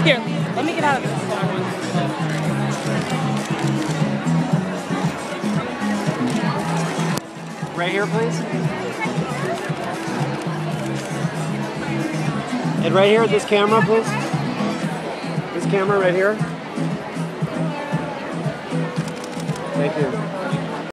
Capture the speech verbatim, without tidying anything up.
Here, let me get out of this. Right here, please. And right here, this camera, please. This camera right here. Thank you.